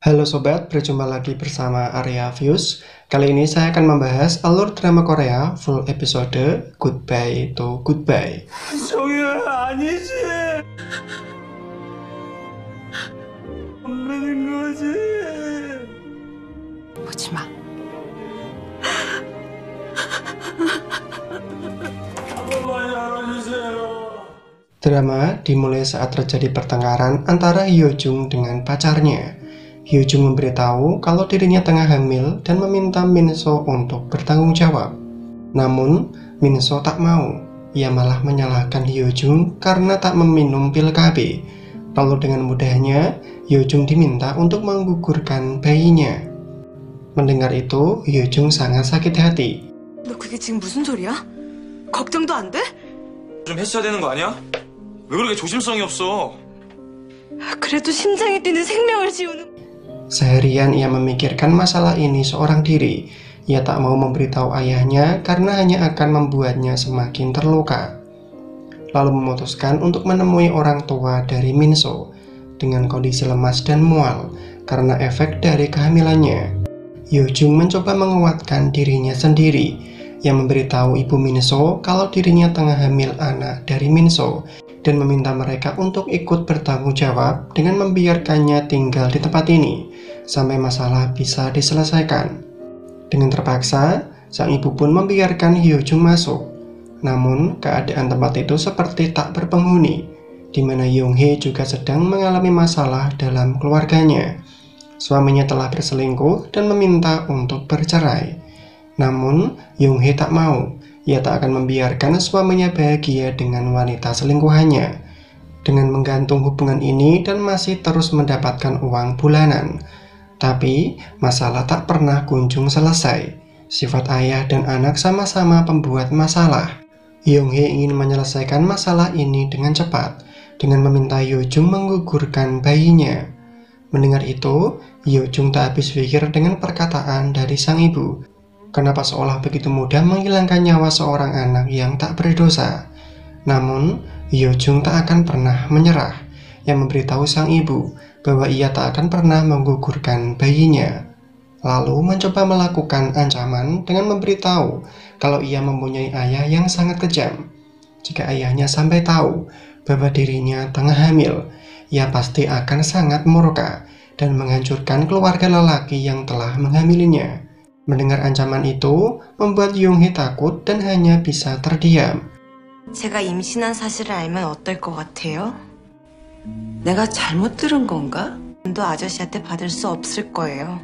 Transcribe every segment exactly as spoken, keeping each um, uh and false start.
Halo sobat, berjumpa lagi bersama Arya Views. Kali ini saya akan membahas alur drama Korea full episode Goodbye to Goodbye. 정유야 아니지. 모르는 거지. 보지 마. 한 번만 열어주세요. Drama dimulai saat terjadi pertengkaran antara Hyojung dengan pacarnya. Hyojung memberitahu kalau dirinya tengah hamil dan meminta Minso untuk bertanggung jawab. Namun, Minso tak mau. Ia malah menyalahkan Hyojung karena tak meminum pil K B. Lalu dengan mudahnya, Hyojung diminta untuk menggugurkan bayinya. Mendengar itu, Hyojung sangat sakit hati. 너 그게 지금 무슨 소리야? 걱정도 안 돼? 좀 했어야 되는 거 아니야? 왜 그렇게 조심성이 없어? 그래도 심장이 뛰는 생명을 지우는. Seharian ia memikirkan masalah ini seorang diri. Ia tak mau memberitahu ayahnya karena hanya akan membuatnya semakin terluka. Lalu memutuskan untuk menemui orang tua dari Minso dengan kondisi lemas dan mual karena efek dari kehamilannya. Hyojung mencoba menguatkan dirinya sendiri. Ia memberitahu ibu Minso kalau dirinya tengah hamil anak dari Minso dan meminta mereka untuk ikut bertanggung jawab dengan membiarkannya tinggal di tempat ini sampai masalah bisa diselesaikan. Dengan terpaksa, sang ibu pun membiarkan Hyojung masuk. Namun, keadaan tempat itu seperti tak berpenghuni, di mana Yonghae juga sedang mengalami masalah dalam keluarganya. Suaminya telah berselingkuh dan meminta untuk bercerai. Namun, Yonghae tak mau. Ia tak akan membiarkan suaminya bahagia dengan wanita selingkuhannya. Dengan menggantung hubungan ini dan masih terus mendapatkan uang bulanan. Tapi, masalah tak pernah kunjung selesai. Sifat ayah dan anak sama-sama pembuat masalah. Yonghae ingin menyelesaikan masalah ini dengan cepat, dengan meminta Hyojung menggugurkan bayinya. Mendengar itu, Hyojung tak habis pikir dengan perkataan dari sang ibu. Kenapa seolah begitu mudah menghilangkan nyawa seorang anak yang tak berdosa? Namun, Hyojung tak akan pernah menyerah. Yang memberitahu sang ibu bahwa ia tak akan pernah menggugurkan bayinya. Lalu mencoba melakukan ancaman dengan memberitahu kalau ia mempunyai ayah yang sangat kejam. Jika ayahnya sampai tahu bahwa dirinya tengah hamil, ia pasti akan sangat murka dan menghancurkan keluarga lelaki yang telah menghamilinya. Mendengar ancaman itu, membuat Yonghae takut dan hanya bisa terdiam. 제가 임신한 사실을 알면 어떨 것 같아요? 내가 잘못 들은 건가? 도 아저씨한테 받을 수 없을 거예요.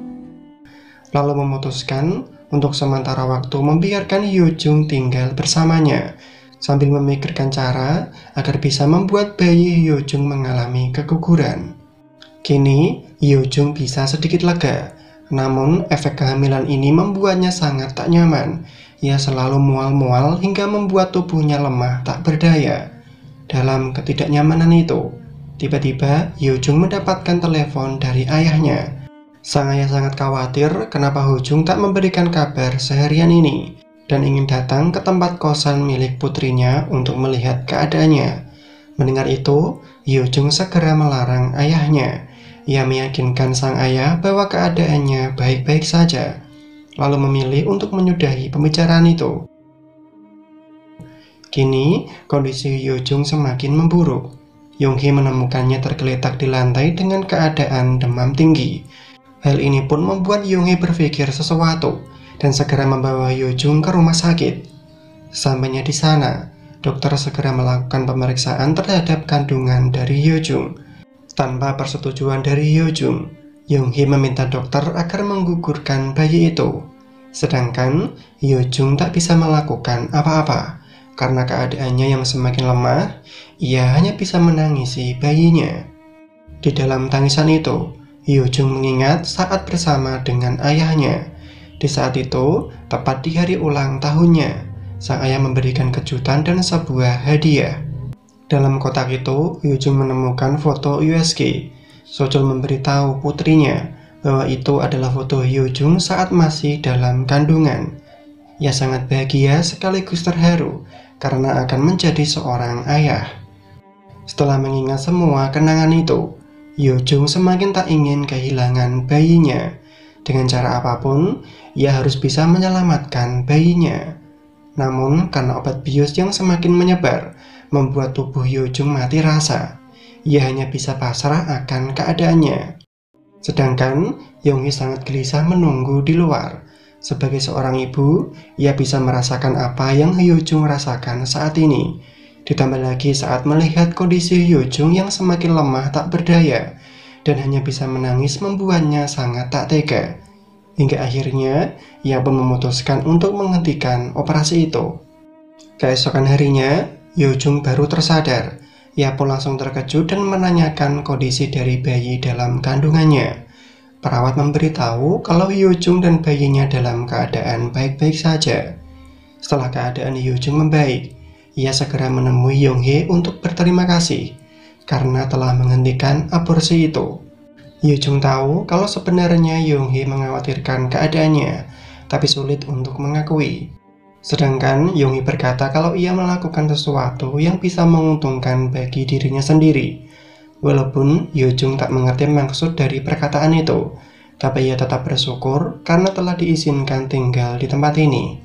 Lalu memutuskan untuk sementara waktu membiarkan Hyojung tinggal bersamanya, sambil memikirkan cara agar bisa membuat bayi Hyojung mengalami keguguran. Kini, Hyojung bisa sedikit lega. Namun, efek kehamilan ini membuatnya sangat tak nyaman. Ia selalu mual-mual hingga membuat tubuhnya lemah tak berdaya. Dalam ketidaknyamanan itu, tiba-tiba Hyojung mendapatkan telepon dari ayahnya. Sang ayah sangat khawatir kenapa Hyojung tak memberikan kabar seharian ini dan ingin datang ke tempat kosan milik putrinya untuk melihat keadaannya. Mendengar itu, Hyojung segera melarang ayahnya. Ia meyakinkan sang ayah bahwa keadaannya baik-baik saja, lalu memilih untuk menyudahi pembicaraan itu. Kini, kondisi Hyojung semakin memburuk. Yonghae menemukannya tergeletak di lantai dengan keadaan demam tinggi. Hal ini pun membuat Yonghae berpikir sesuatu dan segera membawa Hyojung ke rumah sakit. Sampainya di sana, dokter segera melakukan pemeriksaan terhadap kandungan dari Hyojung. Tanpa persetujuan dari Hyojung, Yonghae meminta dokter agar menggugurkan bayi itu. Sedangkan Hyojung tak bisa melakukan apa-apa karena keadaannya yang semakin lemah. Ia hanya bisa menangisi bayinya. Di dalam tangisan itu, Hyojung mengingat saat bersama dengan ayahnya. Di saat itu, tepat di hari ulang tahunnya, sang ayah memberikan kejutan dan sebuah hadiah. Dalam kotak itu, Hyojung menemukan foto U S G. Sojol memberitahu putrinya bahwa itu adalah foto Hyojung saat masih dalam kandungan. Ia sangat bahagia sekaligus terharu karena akan menjadi seorang ayah. Setelah mengingat semua kenangan itu, Hyojung semakin tak ingin kehilangan bayinya. Dengan cara apapun, ia harus bisa menyelamatkan bayinya. Namun, karena obat bius yang semakin menyebar, membuat tubuh Hyojung mati rasa. Ia hanya bisa pasrah akan keadaannya. Sedangkan, Yonghee sangat gelisah menunggu di luar. Sebagai seorang ibu, ia bisa merasakan apa yang Hyojung rasakan saat ini. Ditambah lagi saat melihat kondisi Hyojung yang semakin lemah tak berdaya dan hanya bisa menangis membuatnya sangat tak tega. Hingga akhirnya ia pun memutuskan untuk menghentikan operasi itu. Keesokan harinya, Hyojung baru tersadar. Ia pun langsung terkejut dan menanyakan kondisi dari bayi dalam kandungannya. Perawat memberitahu kalau Hyojung dan bayinya dalam keadaan baik-baik saja. Setelah keadaan Hyojung membaik, ia segera menemui Yonghee untuk berterima kasih karena telah menghentikan aborsi itu. Hyojung tahu kalau sebenarnya Yonghee mengkhawatirkan keadaannya, tapi sulit untuk mengakui. Sedangkan Yonghee berkata kalau ia melakukan sesuatu yang bisa menguntungkan bagi dirinya sendiri. Walaupun Hyojung tak mengerti maksud dari perkataan itu, tapi ia tetap bersyukur karena telah diizinkan tinggal di tempat ini.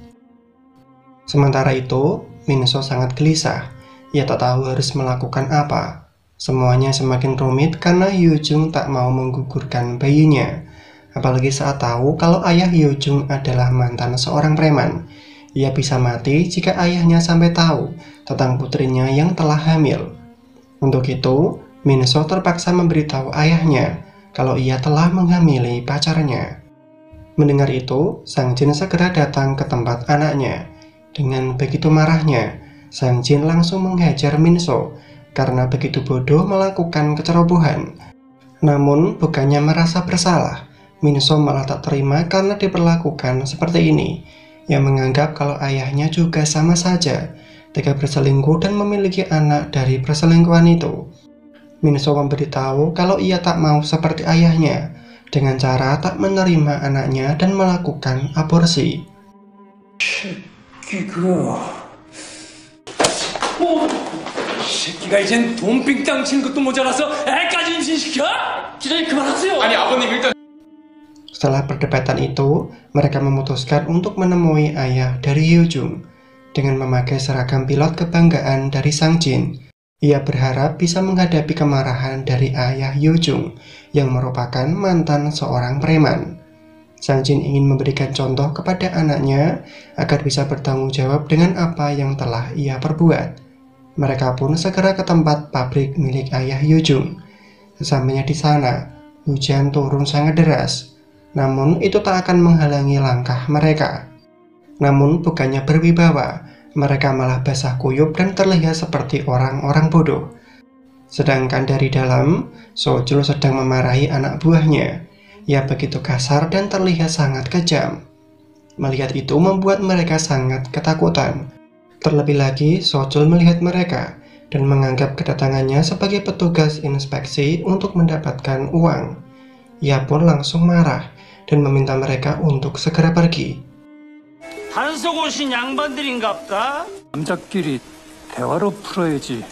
Sementara itu, Minso sangat gelisah. Ia tak tahu harus melakukan apa. Semuanya semakin rumit karena Hyojung tak mau menggugurkan bayinya. Apalagi saat tahu kalau ayah Hyojung adalah mantan seorang preman. Ia bisa mati jika ayahnya sampai tahu tentang putrinya yang telah hamil. Untuk itu, Minso terpaksa memberitahu ayahnya kalau ia telah menghamili pacarnya. Mendengar itu, Sang Jin segera datang ke tempat anaknya. Dengan begitu marahnya, Sang Jin langsung menghajar Minso karena begitu bodoh melakukan kecerobohan. Namun, bukannya merasa bersalah, Minso malah tak terima karena diperlakukan seperti ini. Ia menganggap kalau ayahnya juga sama saja, tega berselingkuh dan memiliki anak dari perselingkuhan itu. Minso memberitahu kalau ia tak mau seperti ayahnya, dengan cara tak menerima anaknya dan melakukan aborsi. 그... 어? 이 새끼가 이젠 돈빙땅 치는 것도 모자라서 애까지 임신시켜? 기자님 그만하세요. 아니 아버님 일단. Setelah perdebatan itu, mereka memutuskan untuk menemui ayah dari Hyojung. Dengan memakai seragam pilot kebanggaan dari Sang Jin, ia berharap bisa menghadapi kemarahan dari ayah Hyojung yang merupakan mantan seorang preman. Sang Jin ingin memberikan contoh kepada anaknya agar bisa bertanggung jawab dengan apa yang telah ia perbuat. Mereka pun segera ke tempat pabrik milik ayah Hyojung. Sesampainya di sana, hujan turun sangat deras. Namun itu tak akan menghalangi langkah mereka. Namun bukannya berwibawa, mereka malah basah kuyup dan terlihat seperti orang-orang bodoh. Sedangkan dari dalam, Sojul sedang memarahi anak buahnya. Ia begitu kasar dan terlihat sangat kejam. Melihat itu membuat mereka sangat ketakutan. Terlebih lagi, Sojul melihat mereka dan menganggap kedatangannya sebagai petugas inspeksi untuk mendapatkan uang. Ia pun langsung marah dan meminta mereka untuk segera pergi. 단속 오신 양반들인갑다. 남자끼리 대화로 풀어야지.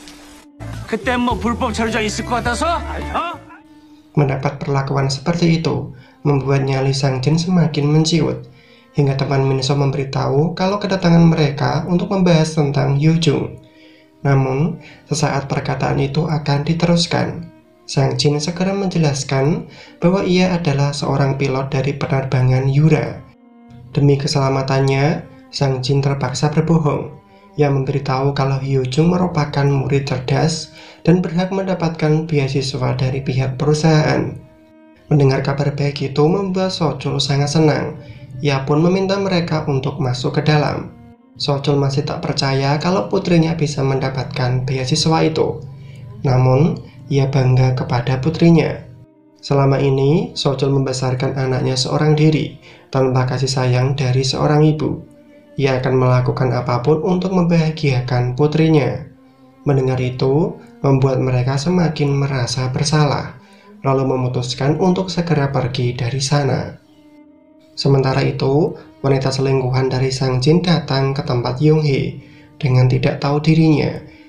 그때 뭐 불법 체류자 있을 것 같아서? 어? Mendapat perlakuan seperti itu membuat nyali Sang Jin semakin menciut, hingga teman Minso memberitahu kalau kedatangan mereka untuk membahas tentang Hyojung. Namun, sesaat perkataan itu akan diteruskan. Sang Jin segera menjelaskan bahwa ia adalah seorang pilot dari penerbangan Yura. Demi keselamatannya, Sang Jin terpaksa berbohong. Ia memberitahu kalau Hyojung merupakan murid cerdas dan berhak mendapatkan beasiswa dari pihak perusahaan. Mendengar kabar baik itu membuat Sojul sangat senang. Ia pun meminta mereka untuk masuk ke dalam. Sojul masih tak percaya kalau putrinya bisa mendapatkan beasiswa itu. Namun, ia bangga kepada putrinya. Selama ini, Sojul membesarkan anaknya seorang diri tanpa kasih sayang dari seorang ibu. Ia akan melakukan apapun untuk membahagiakan putrinya. Mendengar itu, membuat mereka semakin merasa bersalah, lalu memutuskan untuk segera pergi dari sana. Sementara itu, wanita selingkuhan dari Sang Jin datang ke tempat Yonghee. Dengan tidak tahu dirinya,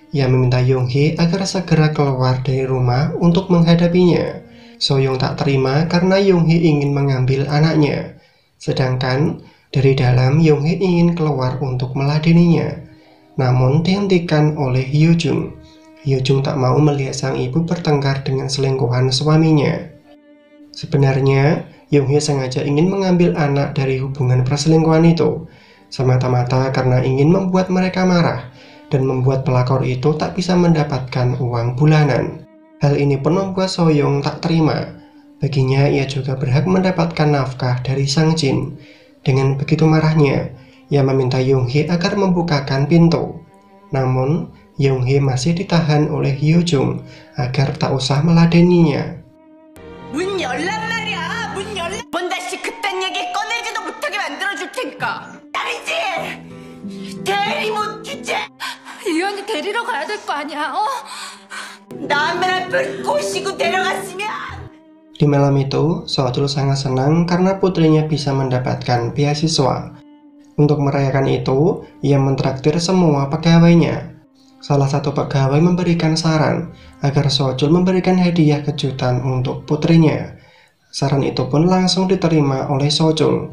Ia meminta Yong-hee agar segera keluar dari rumah untuk menghadapinya. So-young tak terima karena Yong-hee ingin mengambil anaknya. Sedangkan dari dalam Yong-hee ingin keluar untuk meladeninya. Namun dihentikan oleh Hyo-jung. Hyo-jung tak mau melihat sang ibu bertengkar dengan selingkuhan suaminya. Sebenarnya Yong-hee sengaja ingin mengambil anak dari hubungan perselingkuhan itu, semata-mata karena ingin membuat mereka marah dan membuat pelakor itu tak bisa mendapatkan uang bulanan. Hal ini pun membuat So-young tak terima. Baginya ia juga berhak mendapatkan nafkah dari Sang Jin. Dengan begitu marahnya, ia meminta Yong-hee agar membukakan pintu. Namun Yong-hee masih ditahan oleh Hyo-jung agar tak usah meladeninya. 문 열란 말이야. 문 열란. 번 다시 그딴 얘기 꺼내지도 못하게 만들어줄 테니까. 딸이지. 대리 못 주제. 이 언니 데리러 가야 될 거 아니야, 어? 남의 앞을 꼬시고 데려갔으면. Di malam itu, So-jul sangat senang karena putrinya bisa mendapatkan beasiswa. Untuk merayakan itu, ia mentraktir semua pegawainya. Salah satu pegawai memberikan saran agar So-jul memberikan hadiah kejutan untuk putrinya. Saran itu pun langsung diterima oleh So-jul.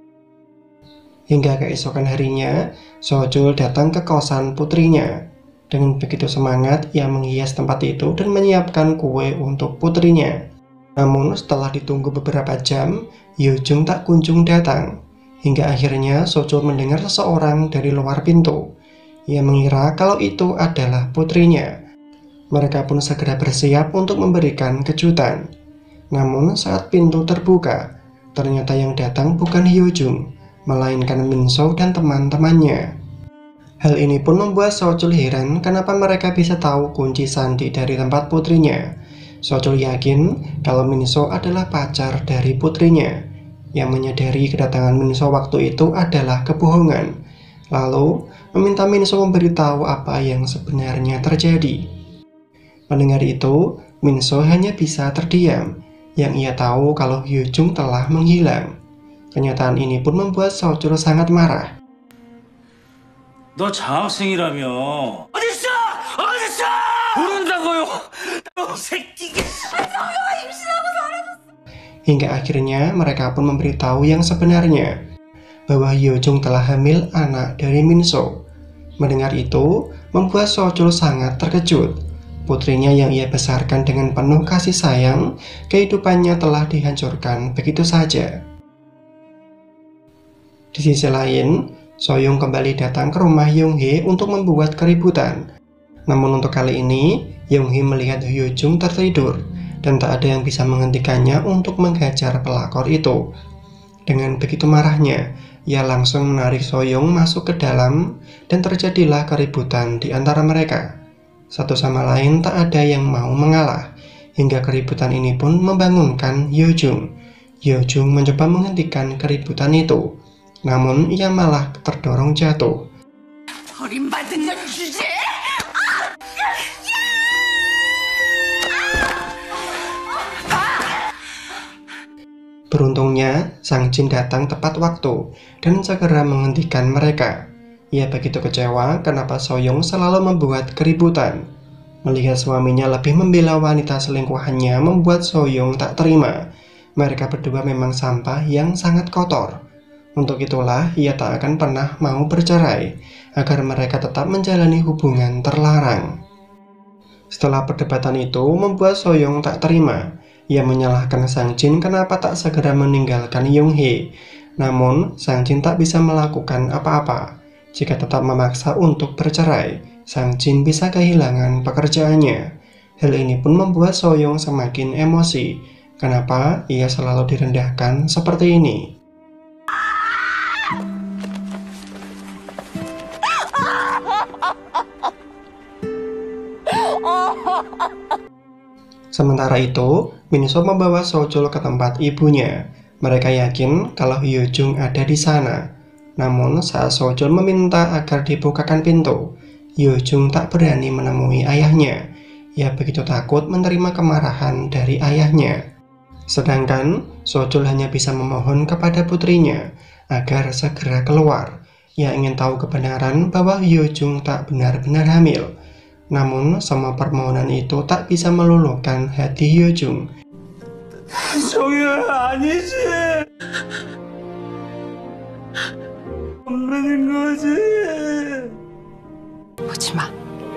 Hingga keesokan harinya, So-jul datang ke kosan putrinya. Dengan begitu semangat, ia menghias tempat itu dan menyiapkan kue untuk putrinya. Namun setelah ditunggu beberapa jam, Hyo-jung tak kunjung datang. Hingga akhirnya So-jul mendengar seseorang dari luar pintu. Ia mengira kalau itu adalah putrinya. Mereka pun segera bersiap untuk memberikan kejutan. Namun saat pintu terbuka, ternyata yang datang bukan Hyo-jung, melainkan Min-so dan teman-temannya. Hal ini pun membuat So-jul heran kenapa mereka bisa tahu kunci sandi dari tempat putrinya. So-jul yakin kalau Min-so adalah pacar dari putrinya. Yang menyadari kedatangan Min-so waktu itu adalah kebohongan. Lalu meminta Min-so memberitahu apa yang sebenarnya terjadi. Mendengar itu, Min-so hanya bisa terdiam. Yang ia tahu kalau Hyo-jung telah menghilang. Kenyataan ini pun membuat So-jul sangat marah. 너 장학생이라며. 어딨어? 어딨어? 모른다고요. 너 새끼가. Hingga akhirnya mereka pun memberitahu yang sebenarnya, bahwa Hyo-jung telah hamil anak dari Min-so. Mendengar itu, membuat So-jul sangat terkejut. Putrinya yang ia besarkan dengan penuh kasih sayang, kehidupannya telah dihancurkan begitu saja. Di sisi lain, So-young kembali datang ke rumah Yong-hee untuk membuat keributan. Namun untuk kali ini, Yong-hee melihat Hyo-jung tertidur dan tak ada yang bisa menghentikannya untuk menghajar pelakor itu. Dengan begitu marahnya, ia langsung menarik So-young masuk ke dalam dan terjadilah keributan di antara mereka. Satu sama lain tak ada yang mau mengalah, hingga keributan ini pun membangunkan Hyo-jung. Hyo-jung mencoba menghentikan keributan itu. Namun ia malah terdorong jatuh. 버림받은 년 주제. Beruntungnya, Sang Jin datang tepat waktu dan segera menghentikan mereka. Ia begitu kecewa kenapa So-young selalu membuat keributan. Melihat suaminya lebih membela wanita selingkuhannya membuat So-young tak terima. Mereka berdua memang sampah yang sangat kotor. Untuk itulah ia tak akan pernah mau bercerai, agar mereka tetap menjalani hubungan terlarang. Setelah perdebatan itu membuat So-young tak terima. Ia menyalahkan Sang Jin kenapa tak segera meninggalkan Yong-hee. Namun Sang Jin tak bisa melakukan apa-apa. Jika tetap memaksa untuk bercerai, Sang Jin bisa kehilangan pekerjaannya. Hal ini pun membuat So-young semakin emosi. Kenapa ia selalu direndahkan seperti ini? Sementara itu, Min-so membawa So-jul ke tempat ibunya. Mereka yakin kalau Hyo-jung ada di sana. Namun saat So-jul meminta agar dibukakan pintu, Hyo-jung tak berani menemui ayahnya. Ia begitu takut menerima kemarahan dari ayahnya. Sedangkan So-jul hanya bisa memohon kepada putrinya agar segera keluar. Ia ingin tahu kebenaran bahwa Hyo-jung tak benar-benar hamil. Namun semua permohonan itu tak bisa meluluhkan hati Hyojung. 정유야 아니지. 엄마는 거지. 보지 마.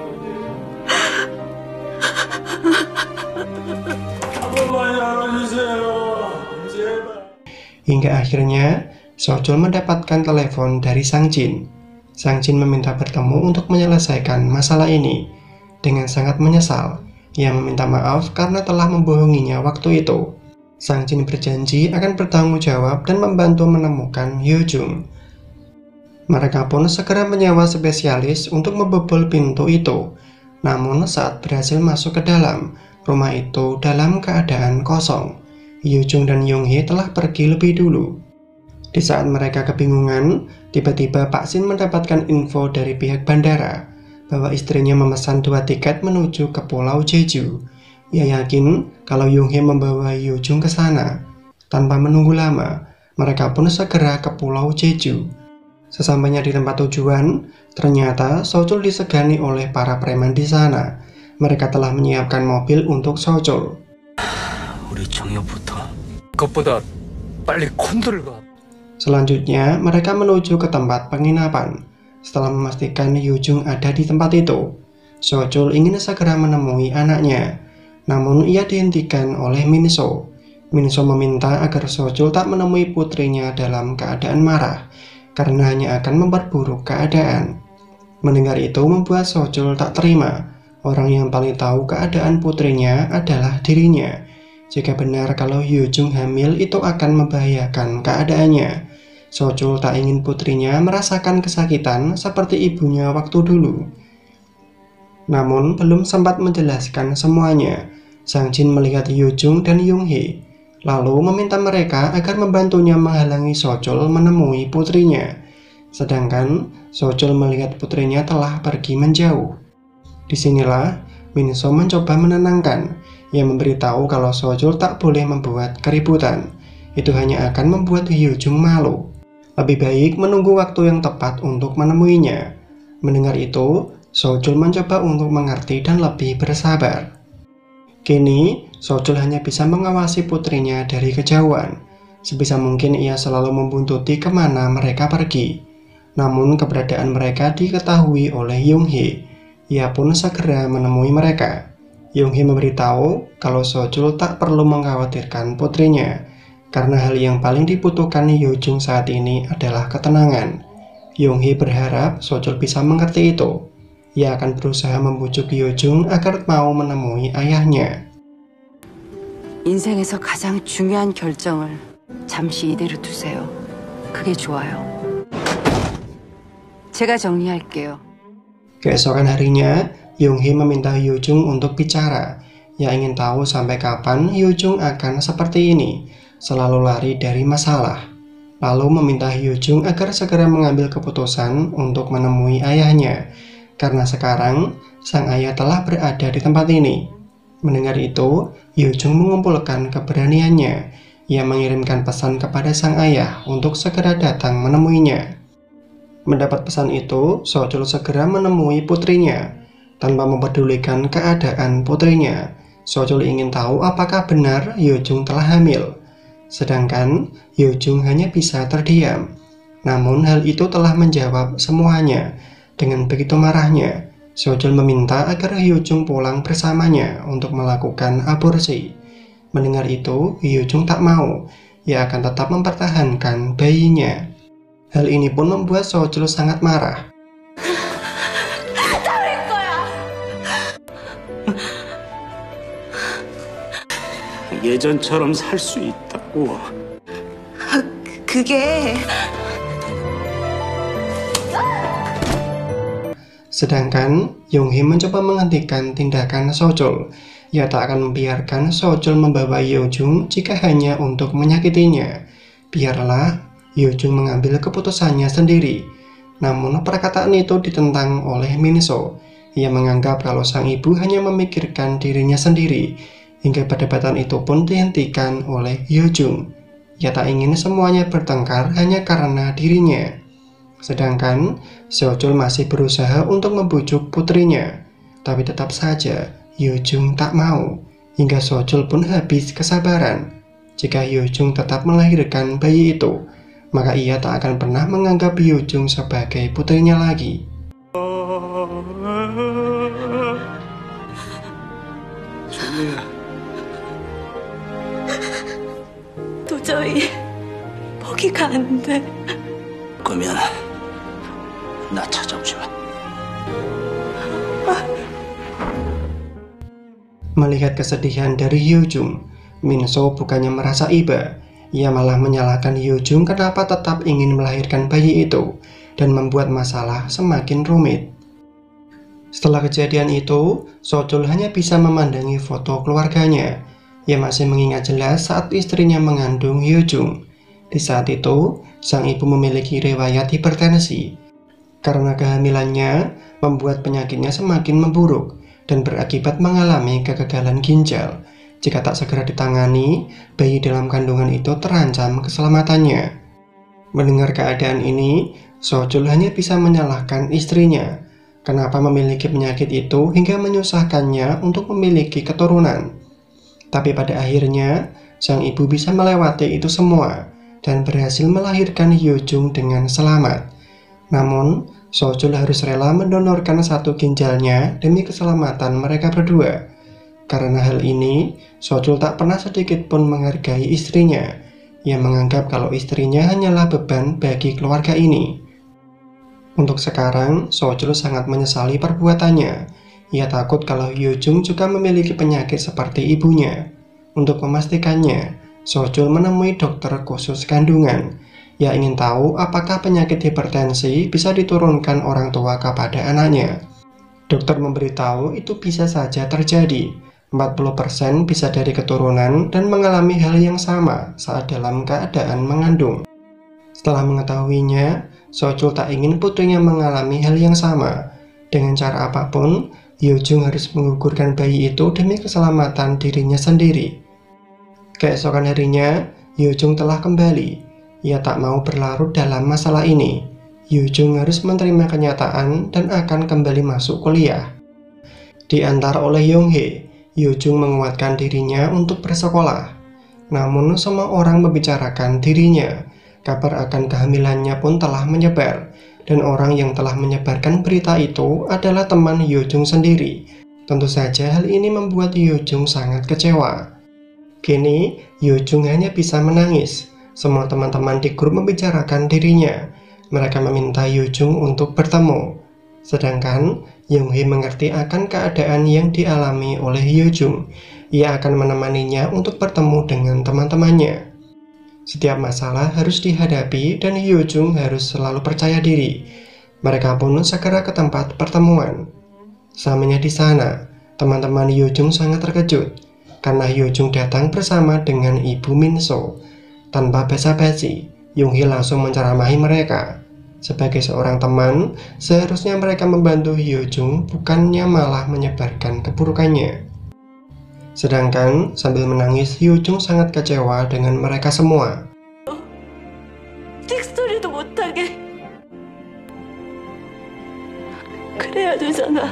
한 번만 열어주세요. 제발. Hingga akhirnya Sojol mendapatkan telepon dari Sang Jin. Sang Jin meminta bertemu untuk menyelesaikan masalah ini. Dengan sangat menyesal, ia meminta maaf karena telah membohonginya waktu itu. Sang Jin berjanji akan bertanggung jawab dan membantu menemukan Hyojung. Mereka pun segera menyewa spesialis untuk membobol pintu itu. Namun saat berhasil masuk ke dalam, rumah itu dalam keadaan kosong. Hyojung dan Yonghee telah pergi lebih dulu. Di saat mereka kebingungan, tiba-tiba Pak Shin mendapatkan info dari pihak bandara bahwa istrinya memesan dua tiket menuju ke Pulau Jeju. Ia yakin kalau Yonghee membawa Hyojung ke sana. Tanpa menunggu lama, mereka pun segera ke Pulau Jeju. Sesampainya di tempat tujuan, ternyata Sojol disegani oleh para preman di sana. Mereka telah menyiapkan mobil untuk Sojol. 우리 정여부터 그것보다 빨리 콘도를 가. Selanjutnya, mereka menuju ke tempat penginapan. Setelah memastikan Hyojung ada di tempat itu, Sojol ingin segera menemui anaknya. Namun ia dihentikan oleh Minso. Minso meminta agar Sojol tak menemui putrinya dalam keadaan marah, karena hanya akan memperburuk keadaan. Mendengar itu membuat Sojol tak terima. Orang yang paling tahu keadaan putrinya adalah dirinya. Jika benar kalau Hyojung hamil, itu akan membahayakan keadaannya. Sojol tak ingin putrinya merasakan kesakitan seperti ibunya waktu dulu. Namun belum sempat menjelaskan semuanya, Sang Jin melihat Hyojung dan Yonghee, lalu meminta mereka agar membantunya menghalangi Sojol menemui putrinya. Sedangkan Sojol melihat putrinya telah pergi menjauh. Disinilah Minso mencoba menenangkan. Ia memberitahu kalau Sojol tak boleh membuat keributan. Itu hanya akan membuat Hyojung malu. Lebih baik menunggu waktu yang tepat untuk menemuinya. Mendengar itu, Sojol mencoba untuk mengerti dan lebih bersabar. Kini, Sojol hanya bisa mengawasi putrinya dari kejauhan. Sebisa mungkin ia selalu membuntuti kemana mereka pergi. Namun keberadaan mereka diketahui oleh Yonghee. Ia pun segera menemui mereka. Yonghee memberitahu kalau Sojol tak perlu mengkhawatirkan putrinya, karena hal yang paling dibutuhkan Hyojung saat ini adalah ketenangan. Yonghee berharap Sojol bisa mengerti itu. Ia akan berusaha membujuk Hyojung agar mau menemui ayahnya. 인생에서 가장 중요한 결정을 잠시 이대로 두세요. 그게 좋아요. 제가 정리할게요. Keesokan harinya, Yonghee meminta Hyojung untuk bicara. Ia ingin tahu sampai kapan Hyojung akan seperti ini, selalu lari dari masalah. Lalu meminta Hyojung agar segera mengambil keputusan untuk menemui ayahnya, karena sekarang sang ayah telah berada di tempat ini. Mendengar itu, Hyojung mengumpulkan keberaniannya. Ia mengirimkan pesan kepada sang ayah untuk segera datang menemuinya. Mendapat pesan itu, Sojol segera menemui putrinya. Tanpa mempedulikan keadaan putrinya, Sojol ingin tahu apakah benar Hyojung telah hamil. Sedangkan Hyojung hanya bisa terdiam. Namun hal itu telah menjawab semuanya. Dengan begitu marahnya, Sojol meminta agar Hyojung pulang bersamanya untuk melakukan aborsi. Mendengar itu, Hyojung tak mau. Ia akan tetap mempertahankan bayinya. Hal ini pun membuat Sojol sangat marah. 예전처럼 살 수 있다고. 그게... Sedangkan Yonghee mencoba menghentikan tindakan Sojol. Ia tak akan membiarkan Sojol membawa Hyojung jika hanya untuk menyakitinya. Biarlah Hyojung mengambil keputusannya sendiri. Namun perkataan itu ditentang oleh Minso. Ia menganggap kalau sang ibu hanya memikirkan dirinya sendiri. Hingga perdebatan itu pun dihentikan oleh Hyojung. Ia tak ingin semuanya bertengkar hanya karena dirinya. Sedangkan Sojol masih berusaha untuk membujuk putrinya. Tapi tetap saja Hyojung tak mau, hingga Sojul pun habis kesabaran. Jika Hyojung tetap melahirkan bayi itu, maka ia tak akan pernah menganggap Hyojung sebagai putrinya lagi. 도저히 포기가 안 돼. 그러면 나 찾아오지 마. Melihat kesedihan dari Hyojung, Minso bukannya merasa iba, ia malah menyalahkan Hyojung kenapa tetap ingin melahirkan bayi itu dan membuat masalah semakin rumit. Setelah kejadian itu, Sojul hanya bisa memandangi foto keluarganya. Ia masih mengingat jelas saat istrinya mengandung Hyojung. Di saat itu, sang ibu memiliki riwayat hipertensi. Karena kehamilannya membuat penyakitnya semakin memburuk dan berakibat mengalami kegagalan ginjal. Jika tak segera ditangani, bayi dalam kandungan itu terancam keselamatannya. Mendengar keadaan ini, Sojul hanya bisa menyalahkan istrinya. Kenapa memiliki penyakit itu hingga menyusahkannya untuk memiliki keturunan. Tapi pada akhirnya, sang ibu bisa melewati itu semua dan berhasil melahirkan Hyojung dengan selamat. Namun, Sojul harus rela mendonorkan satu ginjalnya demi keselamatan mereka berdua. Karena hal ini, Sojul tak pernah sedikit pun menghargai istrinya. Ia menganggap kalau istrinya hanyalah beban bagi keluarga ini. Untuk sekarang, Sojul sangat menyesali perbuatannya. Ia takut kalau Hyojung juga memiliki penyakit seperti ibunya. Untuk memastikannya, Sojul menemui dokter khusus kandungan. Ia ingin tahu apakah penyakit hipertensi bisa diturunkan orang tua kepada anaknya. Dokter memberitahu itu bisa saja terjadi. empat puluh persen bisa dari keturunan dan mengalami hal yang sama saat dalam keadaan mengandung. Setelah mengetahuinya, Sojul tak ingin putrinya mengalami hal yang sama. Dengan cara apapun, Hyojung harus menggugurkan bayi itu demi keselamatan dirinya sendiri. Keesokan harinya, Hyojung telah kembali. Ia tak mau berlarut dalam masalah ini. Hyojung harus menerima kenyataan dan akan kembali masuk kuliah. Diantar oleh Yonghae, Hyojung menguatkan dirinya untuk bersekolah. Namun semua orang membicarakan dirinya. Kabar akan kehamilannya pun telah menyebar, dan orang yang telah menyebarkan berita itu adalah teman Hyojung sendiri. Tentu saja hal ini membuat Hyojung sangat kecewa. Kini, Hyojung hanya bisa menangis. Semua teman-teman di grup membicarakan dirinya. Mereka meminta Hyojung untuk bertemu. Sedangkan, Yonghae mengerti akan keadaan yang dialami oleh Hyojung. Ia akan menemaninya untuk bertemu dengan teman-temannya. Setiap masalah harus dihadapi dan Hyojung harus selalu percaya diri. Mereka pun segera ke tempat pertemuan. Samanya di sana, teman-teman Hyojung sangat terkejut karena Hyojung datang bersama dengan ibu Minso. Tanpa basa-basi, Yonghae langsung menceramahi mereka. Sebagai seorang teman, seharusnya mereka membantu Hyojung, bukannya malah menyebarkan keburukannya. Sedangkan sambil menangis, Hyojung sangat kecewa dengan mereka semua. 틱스토리도 못하게 그래야 되잖아.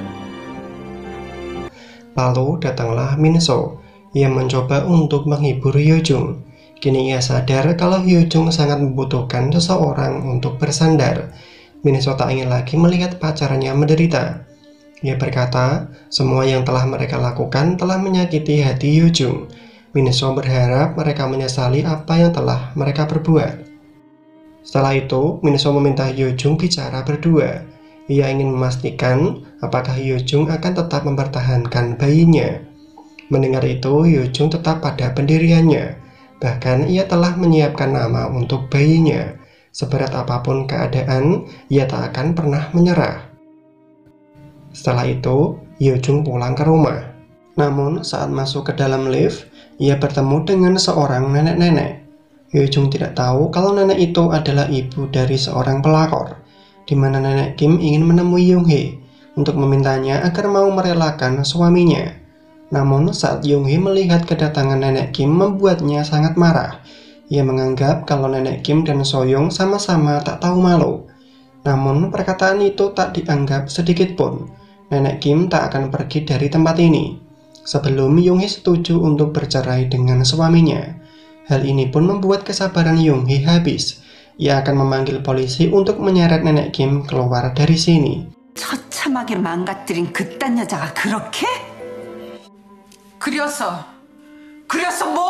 Lalu datanglah Minso. Ia mencoba untuk menghibur Hyojung. Kini ia sadar kalau Hyojung sangat membutuhkan seseorang untuk bersandar. Minso tak ingin lagi melihat pacarnya menderita. Ia berkata, semua yang telah mereka lakukan telah menyakiti hati Hyojung. Minso berharap mereka menyesali apa yang telah mereka perbuat. Setelah itu, Minso meminta Hyojung bicara berdua. Ia ingin memastikan apakah Hyojung akan tetap mempertahankan bayinya. Mendengar itu, Hyojung tetap pada pendiriannya. Bahkan ia telah menyiapkan nama untuk bayinya. Seberat apapun keadaan, ia tak akan pernah menyerah. Setelah itu, Hyojung pulang ke rumah. Namun, saat masuk ke dalam lift, ia bertemu dengan seorang nenek-nenek. Hyojung tidak tahu kalau nenek itu adalah ibu dari seorang pelakor, di mana nenek Kim ingin menemui Yonghae untuk memintanya agar mau merelakan suaminya. Namun, saat Yonghae melihat kedatangan nenek Kim membuatnya sangat marah. Ia menganggap kalau nenek Kim dan Soyoung sama-sama tak tahu malu. Namun, perkataan itu tak dianggap sedikit pun. Nenek Kim tak akan pergi dari tempat ini sebelum Yung Hee setuju untuk bercerai dengan suaminya. Hal ini pun membuat kesabaran Yung Hee habis. Ia akan memanggil polisi untuk menyeret Nenek Kim keluar dari sini. 처참하게 망가뜨린 그딴 여자가 그렇게? 그려서 그려서 뭐?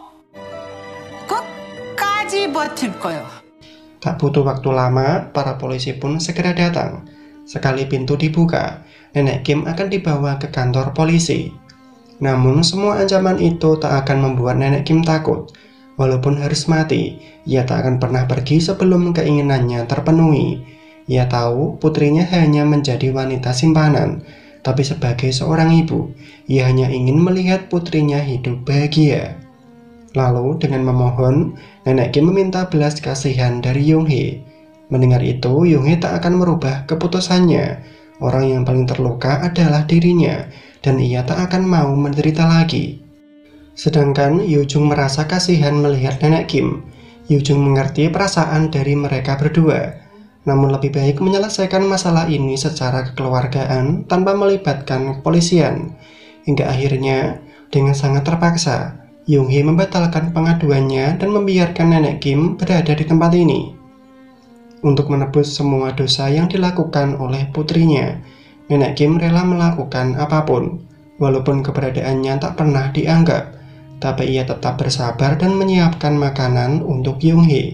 끝까지 버틸 거요. Tak butuh waktu lama, para polisi pun segera datang. Sekali pintu dibuka, Nenek Kim akan dibawa ke kantor polisi. Namun semua ancaman itu tak akan membuat Nenek Kim takut. Walaupun harus mati, ia tak akan pernah pergi sebelum keinginannya terpenuhi. Ia tahu putrinya hanya menjadi wanita simpanan, tapi sebagai seorang ibu, ia hanya ingin melihat putrinya hidup bahagia. Lalu dengan memohon, Nenek Kim meminta belas kasihan dari Yung Hee. Mendengar itu, Yung Hee tak akan merubah keputusannya. Orang yang paling terluka adalah dirinya, dan ia tak akan mau menderita lagi. Sedangkan Yoo Jung merasa kasihan melihat Nenek Kim. Yoo Jung mengerti perasaan dari mereka berdua, namun lebih baik menyelesaikan masalah ini secara kekeluargaan tanpa melibatkan kepolisian. Hingga akhirnya, dengan sangat terpaksa, Yung Hee membatalkan pengaduannya dan membiarkan Nenek Kim berada di tempat ini. Untuk menebus semua dosa yang dilakukan oleh putrinya, Nenek Kim rela melakukan apapun. Walaupun keberadaannya tak pernah dianggap, tapi ia tetap bersabar dan menyiapkan makanan untuk Yung Hee.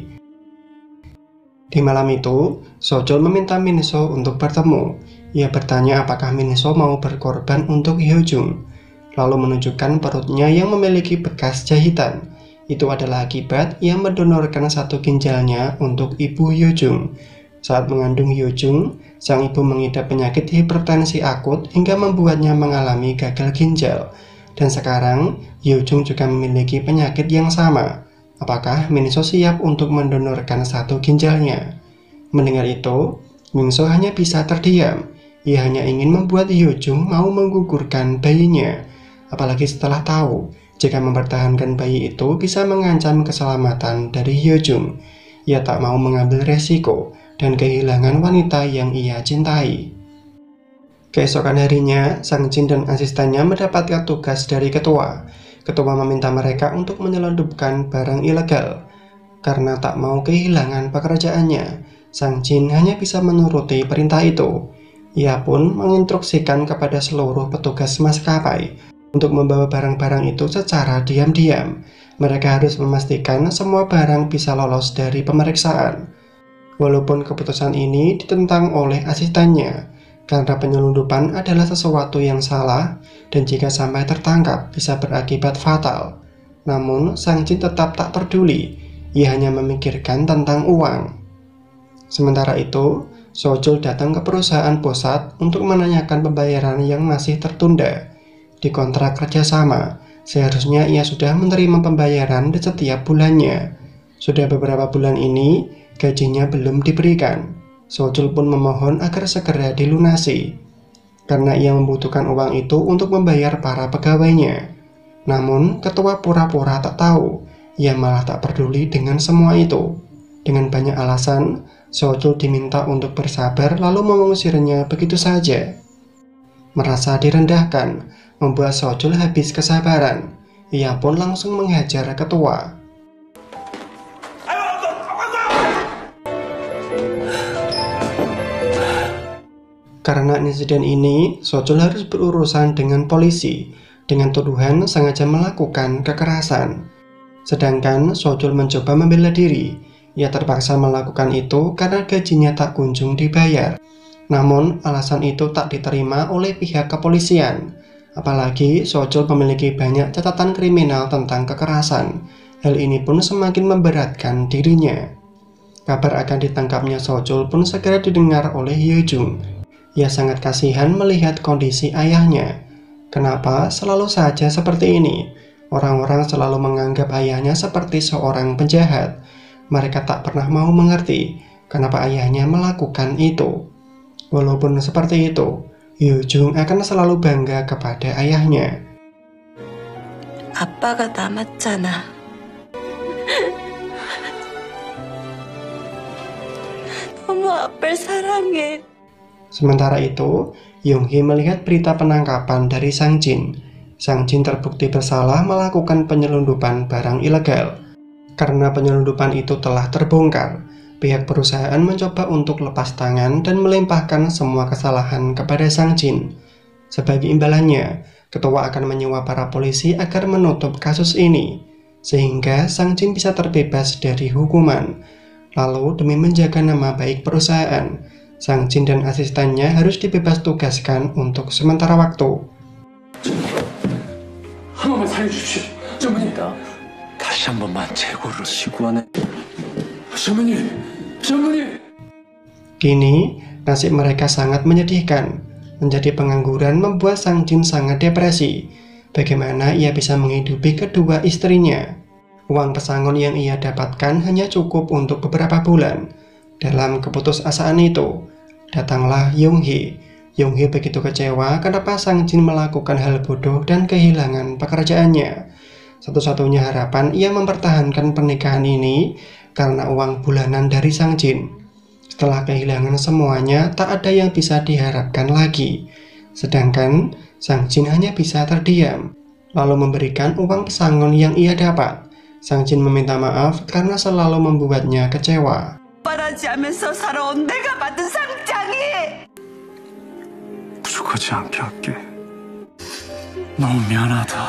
Di malam itu, Sojol meminta Min So untuk bertemu. Ia bertanya apakah Min So mau berkorban untuk Hyo Jung, lalu menunjukkan perutnya yang memiliki bekas jahitan. Itu adalah akibat ia mendonorkan satu ginjalnya untuk ibu Hyo Jung. Saat mengandung Hyo Jung, sang ibu mengidap penyakit hipertensi akut hingga membuatnya mengalami gagal ginjal. Dan sekarang, Hyo Jung juga memiliki penyakit yang sama. Apakah Min So siap untuk mendonorkan satu ginjalnya? Mendengar itu, Min So hanya bisa terdiam. Ia hanya ingin membuat Hyo Jung mau menggugurkan bayinya. Apalagi setelah tahu jika mempertahankan bayi itu bisa mengancam keselamatan dari Hyo Jung. Ia tak mau mengambil resiko dan kehilangan wanita yang ia cintai. Keesokan harinya, Sang Jin dan asistennya mendapatkan tugas dari ketua. Ketua meminta mereka untuk menyelundupkan barang ilegal. Karena tak mau kehilangan pekerjaannya, Sang Jin hanya bisa menuruti perintah itu. Ia pun menginstruksikan kepada seluruh petugas maskapai untuk membawa barang-barang itu secara diam-diam. Mereka harus memastikan semua barang bisa lolos dari pemeriksaan. Walaupun keputusan ini ditentang oleh asistennya, karena penyelundupan adalah sesuatu yang salah dan jika sampai tertangkap bisa berakibat fatal. Namun Sang Jin tetap tak peduli. Ia hanya memikirkan tentang uang. Sementara itu, Sojol datang ke perusahaan Posat untuk menanyakan pembayaran yang masih tertunda. Di kontrak kerjasama, seharusnya ia sudah menerima pembayaran di setiap bulannya. Sudah beberapa bulan ini, gajinya belum diberikan. Sojol pun memohon agar segera dilunasi, karena ia membutuhkan uang itu untuk membayar para pegawainya. Namun, ketua pura-pura tak tahu. Ia malah tak peduli dengan semua itu. Dengan banyak alasan, Sojol diminta untuk bersabar lalu mengusirnya begitu saja. Merasa direndahkan membuat Sojol habis kesabaran. Ia pun langsung menghajar ketua. Karena insiden ini, Sojol harus berurusan dengan polisi dengan tuduhan sengaja melakukan kekerasan. Sedangkan Sojol mencoba membela diri. Ia terpaksa melakukan itu karena gajinya tak kunjung dibayar. Namun, alasan itu tak diterima oleh pihak kepolisian. Apalagi Sojol memiliki banyak catatan kriminal tentang kekerasan. Hal ini pun semakin memberatkan dirinya. Kabar akan ditangkapnya Sojol pun segera didengar oleh Hyo Jung. Ia sangat kasihan melihat kondisi ayahnya. Kenapa selalu saja seperti ini? Orang-orang selalu menganggap ayahnya seperti seorang penjahat. Mereka tak pernah mau mengerti kenapa ayahnya melakukan itu. Walaupun seperti itu, Hyo Jung akan selalu bangga kepada ayahnya. 아빠가 남았잖아. 너무 아빠를 사랑해. Sementara itu, Yong-hee melihat berita penangkapan dari Sang Jin. Sang Jin terbukti bersalah melakukan penyelundupan barang ilegal. Karena penyelundupan itu telah terbongkar, pihak perusahaan mencoba untuk lepas tangan dan melimpahkan semua kesalahan kepada Sang Jin. Sebagai imbalannya, ketua akan menyewa para polisi agar menutup kasus ini, sehingga Sang Jin bisa terbebas dari hukuman. Lalu demi menjaga nama baik perusahaan, Sang Jin dan asistennya harus dibebas tugaskan untuk sementara waktu. 한 번만 살려주십시오. 전무님. 다시 한 번만 재고를 시구하네. 전무님. 전무님. Kini, nasib mereka sangat menyedihkan. Menjadi pengangguran membuat Sang Jin sangat depresi. Bagaimana ia bisa menghidupi kedua istrinya? Uang pesangon yang ia dapatkan hanya cukup untuk beberapa bulan. Dalam keputusasaan itu, datanglah Yong-hee. Yong-hee begitu kecewa kenapa Sang Jin melakukan hal bodoh dan kehilangan pekerjaannya. Satu-satunya harapan ia mempertahankan pernikahan ini karena uang bulanan dari Sang Jin. Setelah kehilangan semuanya, tak ada yang bisa diharapkan lagi. Sedangkan Sang Jin hanya bisa terdiam, lalu memberikan uang pesangon yang ia dapat. Sang Jin meminta maaf karena selalu membuatnya kecewa. 빨아지하면서 살아온 내가 받은 상장이 부족하지 않게 할게. 너무 미안하다.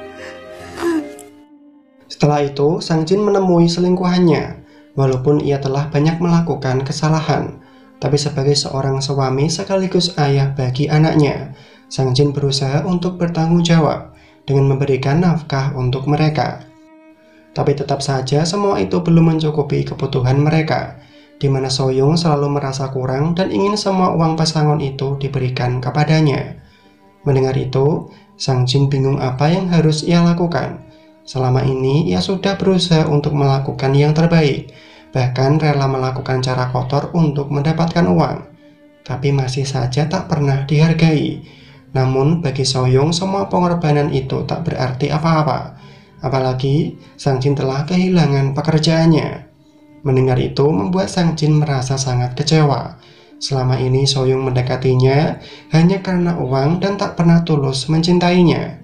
Setelah itu, Sang Jin menemui selingkuhannya. Walaupun ia telah banyak melakukan kesalahan, tapi sebagai seorang suami sekaligus ayah bagi anaknya, Sang Jin berusaha untuk bertanggung jawab dengan memberikan nafkah untuk mereka. Tapi tetap saja semua itu belum mencukupi kebutuhan mereka, di mana So-young selalu merasa kurang dan ingin semua uang pesangon itu diberikan kepadanya. Mendengar itu, Sang Jin bingung apa yang harus ia lakukan. Selama ini ia sudah berusaha untuk melakukan yang terbaik, bahkan rela melakukan cara kotor untuk mendapatkan uang, tapi masih saja tak pernah dihargai. Namun bagi So-young semua pengorbanan itu tak berarti apa-apa. Apalagi Sang Jin telah kehilangan pekerjaannya. Mendengar itu membuat Sang Jin merasa sangat kecewa. Selama ini So-young mendekatinya hanya karena uang dan tak pernah tulus mencintainya.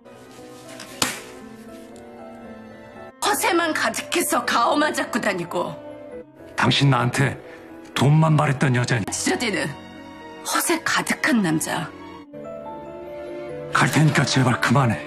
허세만 가득해서 가오만 잡고 다니고 당신 나한테 돈만 바랬던 여자니. 지저대는 허세 가득한 남자. 갈 테니까 제발 그만해.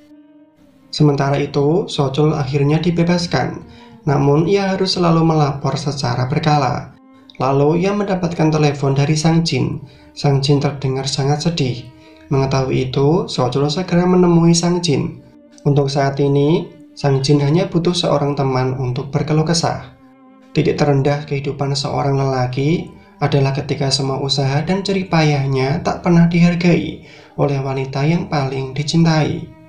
Sementara itu, So-chul akhirnya dibebaskan, namun ia harus selalu melapor secara berkala. Lalu ia mendapatkan telepon dari Sang Jin. Sang Jin terdengar sangat sedih. Mengetahui itu, So-chul segera menemui Sang Jin. Untuk saat ini, Sang Jin hanya butuh seorang teman untuk berkeluh kesah. Titik terendah kehidupan seorang lelaki adalah ketika semua usaha dan jerih payahnya tak pernah dihargai oleh wanita yang paling dicintai.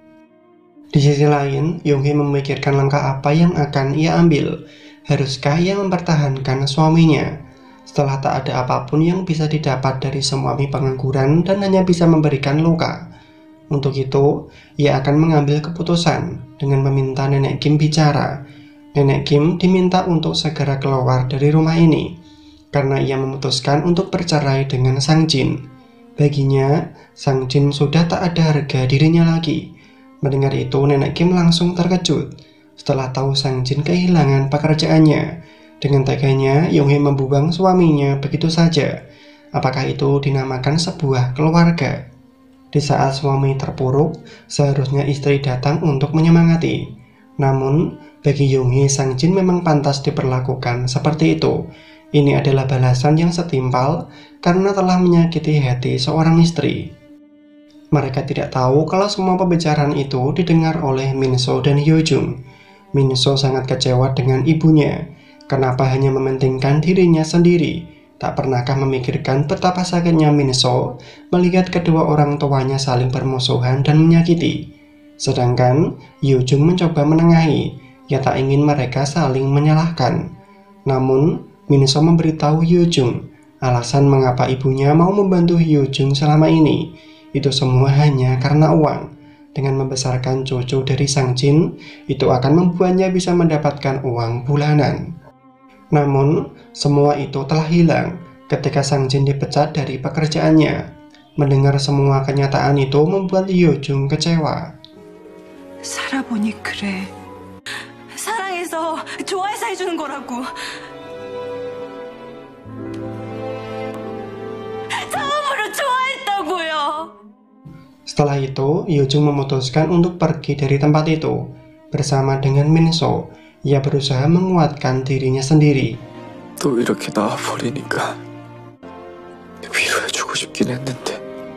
Di sisi lain, Yong-hee memikirkan langkah apa yang akan ia ambil. Haruskah ia mempertahankan suaminya? Setelah tak ada apapun yang bisa didapat dari suami pengangguran dan hanya bisa memberikan luka. Untuk itu, ia akan mengambil keputusan dengan meminta Nenek Kim bicara. Nenek Kim diminta untuk segera keluar dari rumah ini, karena ia memutuskan untuk bercerai dengan Sang Jin. Baginya, Sang Jin sudah tak ada harga dirinya lagi. Mendengar itu, Nenek Kim langsung terkejut setelah tahu Sang Jin kehilangan pekerjaannya. Dengan teganya, Yong-hee membuang suaminya begitu saja. Apakah itu dinamakan sebuah keluarga? Di saat suami terpuruk, seharusnya istri datang untuk menyemangati. Namun, bagi Yong-hee, Sang Jin memang pantas diperlakukan seperti itu. Ini adalah balasan yang setimpal karena telah menyakiti hati seorang istri. Mereka tidak tahu kalau semua pembicaraan itu didengar oleh Min-so dan Hyo-jung. Min-so sangat kecewa dengan ibunya. Kenapa hanya mementingkan dirinya sendiri? Tak pernahkah memikirkan betapa sakitnya Min-so melihat kedua orang tuanya saling bermusuhan dan menyakiti. Sedangkan Hyo-jung mencoba menengahi. Ia tak ingin mereka saling menyalahkan. Namun Min-so memberitahu Hyo-jung alasan mengapa ibunya mau membantu Hyo-jung selama ini. Itu semua hanya karena uang. Dengan membesarkan cucu dari Sang Jin, itu akan membuatnya bisa mendapatkan uang bulanan. Namun, semua itu telah hilang ketika Sang Jin dipecat dari pekerjaannya. Mendengar semua kenyataan itu membuat Hyojung kecewa. 살아보니 그래. 사랑해서 좋아해서 해주는 거라고. 처음으로 좋아했다고요. Setelah itu, Hyojung memutuskan untuk pergi dari tempat itu. Bersama dengan Minso, ia berusaha menguatkan dirinya sendiri. 또 이렇게 나와버리니까 위로해주고 싶긴 했는데.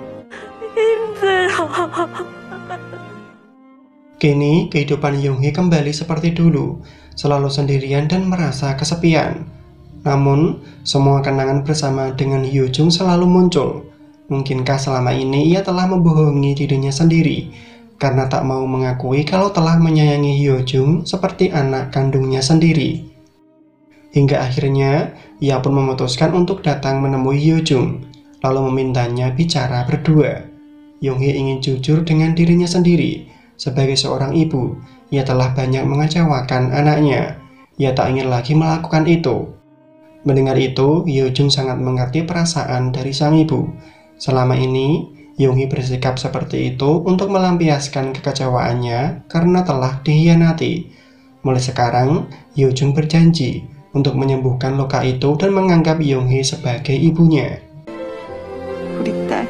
Kini, kehidupan Yoonhee kembali seperti dulu, selalu sendirian dan merasa kesepian. Namun, semua kenangan bersama dengan Hyojung selalu muncul. Mungkinkah selama ini ia telah membohongi dirinya sendiri, karena tak mau mengakui kalau telah menyayangi Hyojung seperti anak kandungnya sendiri. Hingga akhirnya, ia pun memutuskan untuk datang menemui Hyojung, lalu memintanya bicara berdua. Yoonhee ingin jujur dengan dirinya sendiri. Sebagai seorang ibu, ia telah banyak mengecewakan anaknya. Ia tak ingin lagi melakukan itu. Mendengar itu, Hyojung sangat mengerti perasaan dari sang ibu. Selama ini, Yoonhee bersikap seperti itu untuk melampiaskan kekecewaannya karena telah dikhianati. Mulai sekarang, Hyojung berjanji untuk menyembuhkan luka itu dan menganggap Yoonhee sebagai ibunya. 우리 딸.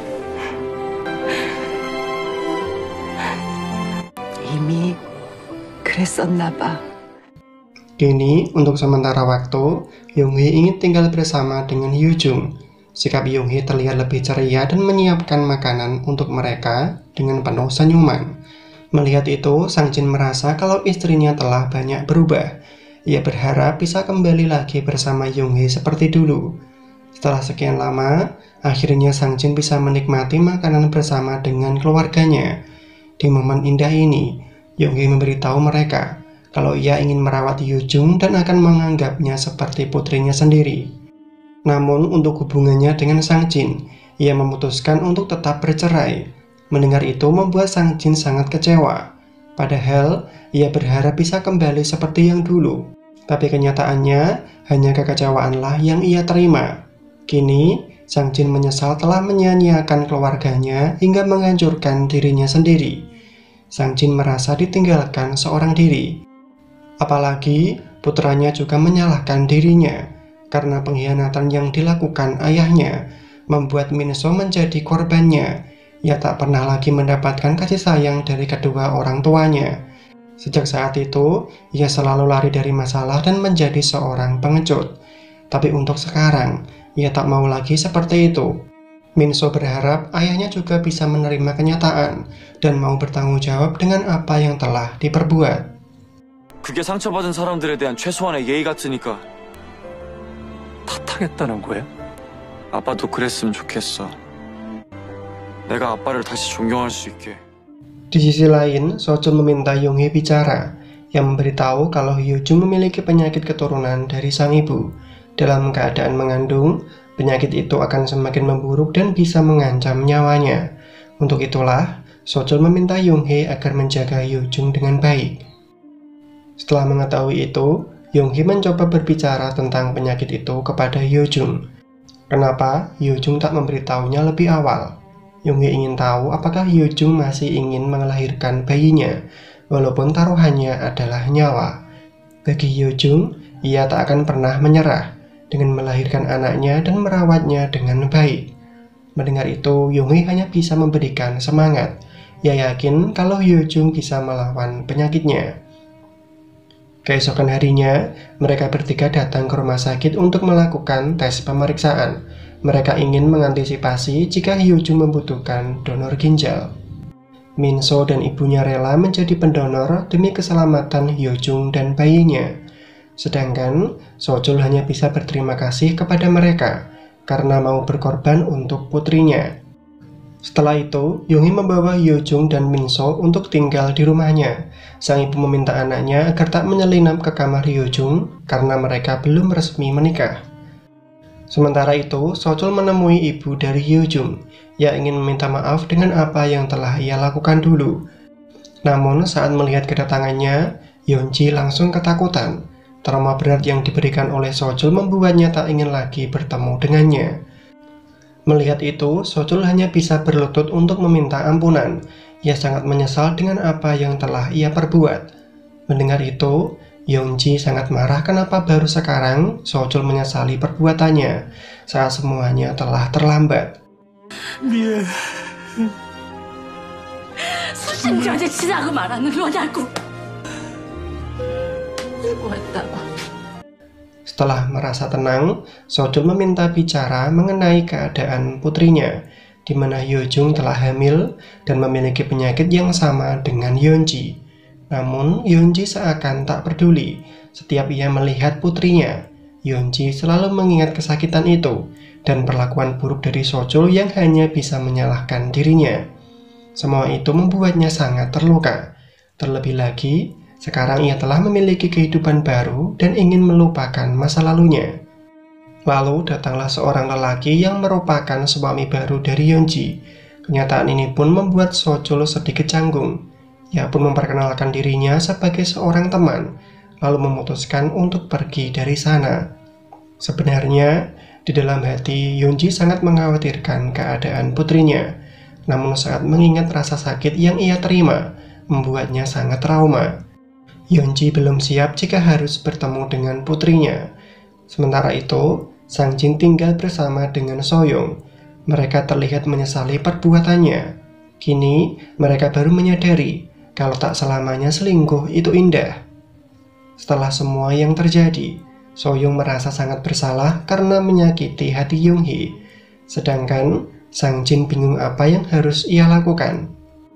이미 그랬었나 봐. Kini, untuk sementara waktu, Yoonhee ingin tinggal bersama dengan Hyojung. Sikap Yoonhee terlihat lebih ceria dan menyiapkan makanan untuk mereka dengan penuh senyuman. Melihat itu, Sang Jin merasa kalau istrinya telah banyak berubah. Ia berharap bisa kembali lagi bersama Yoonhee seperti dulu. Setelah sekian lama, akhirnya Sang Jin bisa menikmati makanan bersama dengan keluarganya. Di momen indah ini, Yoonhee memberitahu mereka kalau ia ingin merawat Hyojung dan akan menganggapnya seperti putrinya sendiri. Namun untuk hubungannya dengan Sang Jin, ia memutuskan untuk tetap bercerai. Mendengar itu membuat Sang Jin sangat kecewa. Padahal ia berharap bisa kembali seperti yang dulu. Tapi kenyataannya hanya kekecewaanlah yang ia terima. Kini Sang Jin menyesal telah menyia-nyiakan keluarganya hingga menghancurkan dirinya sendiri. Sang Jin merasa ditinggalkan seorang diri. Apalagi putranya juga menyalahkan dirinya karena pengkhianatan yang dilakukan ayahnya membuat Minso menjadi korbannya. Ia tak pernah lagi mendapatkan kasih sayang dari kedua orang tuanya. Sejak saat itu, ia selalu lari dari masalah dan menjadi seorang pengecut. Tapi untuk sekarang, ia tak mau lagi seperti itu. Minso berharap ayahnya juga bisa menerima kenyataan dan mau bertanggung jawab dengan apa yang telah diperbuat. 그게 상처받은 사람들에 대한 최소한의 예의 같으니까. 탓하겠다는 거야? 아빠도 그랬으면 좋겠어. 내가 아빠를 다시 존경할 수 있게. Di sisi lain, Sojul meminta Yoonhee bicara, yang memberitahu kalau Hyojung memiliki penyakit keturunan dari sang ibu. Dalam keadaan mengandung, penyakit itu akan semakin memburuk dan bisa mengancam nyawanya. Untuk itulah, Sojul meminta Yoonhee agar menjaga Hyojung dengan baik. Setelah mengetahui itu, Yoonhee mencoba berbicara tentang penyakit itu kepada Hyojung. Kenapa Hyojung tak memberitahunya lebih awal? Yoonhee ingin tahu apakah Hyojung masih ingin melahirkan bayinya, walaupun taruhannya adalah nyawa. Bagi Hyojung, ia tak akan pernah menyerah dengan melahirkan anaknya dan merawatnya dengan baik. Mendengar itu, Yoonhee hanya bisa memberikan semangat. Ia yakin kalau Hyojung bisa melawan penyakitnya. Keesokan harinya, mereka bertiga datang ke rumah sakit untuk melakukan tes pemeriksaan. Mereka ingin mengantisipasi jika Hyojung membutuhkan donor ginjal. Minso dan ibunya rela menjadi pendonor demi keselamatan Hyojung dan bayinya. Sedangkan Sojul hanya bisa berterima kasih kepada mereka karena mau berkorban untuk putrinya. Setelah itu, Yoonhee membawa Hyojung dan Minso untuk tinggal di rumahnya. Sang ibu meminta anaknya agar tak menyelinap ke kamar Hyojung karena mereka belum resmi menikah. Sementara itu, Sojul menemui ibu dari Hyojung. Ia ingin meminta maaf dengan apa yang telah ia lakukan dulu. Namun saat melihat kedatangannya, Yeonji langsung ketakutan. Trauma berat yang diberikan oleh Sojul membuatnya tak ingin lagi bertemu dengannya. Melihat itu, Sojul hanya bisa berlutut untuk meminta ampunan. Ia sangat menyesal dengan apa yang telah ia perbuat. Mendengar itu, Yongji sangat marah kenapa baru sekarang Sojul menyesali perbuatannya saat semuanya telah terlambat. 미안. 수신자한테 지나고 말하는 거냐고. 수고했다고. Setelah merasa tenang, Sojul meminta bicara mengenai keadaan putrinya, di mana Hyojung telah hamil dan memiliki penyakit yang sama dengan Yeonji. Namun, Yeonji seakan tak peduli. Setiap ia melihat putrinya, Yeonji selalu mengingat kesakitan itu dan perlakuan buruk dari Sojul yang hanya bisa menyalahkan dirinya. Semua itu membuatnya sangat terluka. Terlebih lagi, sekarang ia telah memiliki kehidupan baru dan ingin melupakan masa lalunya. Lalu datanglah seorang lelaki yang merupakan suami baru dari Yeonji. Kenyataan ini pun membuat Sojul sedikit canggung. Ia pun memperkenalkan dirinya sebagai seorang teman, lalu memutuskan untuk pergi dari sana. Sebenarnya, di dalam hati Yeonji sangat mengkhawatirkan keadaan putrinya. Namun saat mengingat rasa sakit yang ia terima, membuatnya sangat trauma. Yeonji belum siap jika harus bertemu dengan putrinya. Sementara itu, Sang Jin tinggal bersama dengan Soyoung. Mereka terlihat menyesali perbuatannya. Kini, mereka baru menyadari kalau tak selamanya selingkuh itu indah. Setelah semua yang terjadi, Soyoung merasa sangat bersalah karena menyakiti hati Yoonhee. Sedangkan, Sang Jin bingung apa yang harus ia lakukan.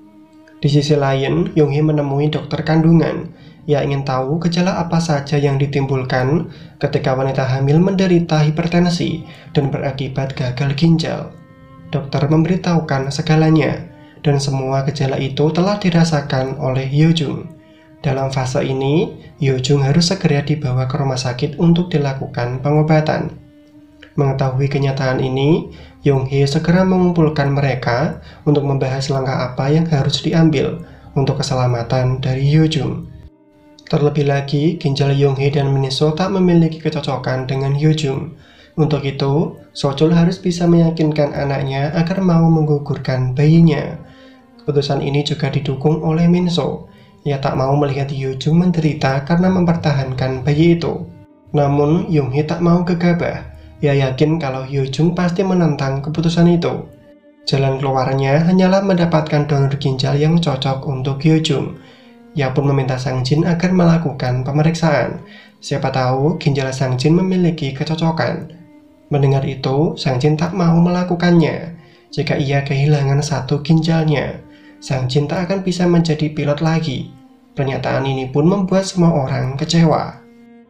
Di sisi lain, Yoonhee menemui dokter kandungan. Ia ingin tahu gejala apa saja yang ditimbulkan ketika wanita hamil menderita hipertensi dan berakibat gagal ginjal. Dokter memberitahukan segalanya, dan semua gejala itu telah dirasakan oleh Hyojung. Dalam fase ini, Hyojung harus segera dibawa ke rumah sakit untuk dilakukan pengobatan. Mengetahui kenyataan ini, Yoonhee segera mengumpulkan mereka untuk membahas langkah apa yang harus diambil untuk keselamatan dari Hyojung. Terlebih lagi, ginjal Yoonhee dan Minso tak memiliki kecocokan dengan Hyojung. Untuk itu, Sojul harus bisa meyakinkan anaknya agar mau menggugurkan bayinya. Keputusan ini juga didukung oleh Minso. Ia tak mau melihat Hyojung menderita karena mempertahankan bayi itu. Namun, Yoonhee tak mau gegabah. Ia yakin kalau Hyojung pasti menentang keputusan itu. Jalan keluarnya hanyalah mendapatkan donor ginjal yang cocok untuk Hyojung. Ia pun meminta Sang Jin agar melakukan pemeriksaan. Siapa tahu ginjal Sang Jin memiliki kecocokan. Mendengar itu, Sang Jin tak mau melakukannya. Jika ia kehilangan satu ginjalnya, Sang Jin tak akan bisa menjadi pilot lagi. Pernyataan ini pun membuat semua orang kecewa.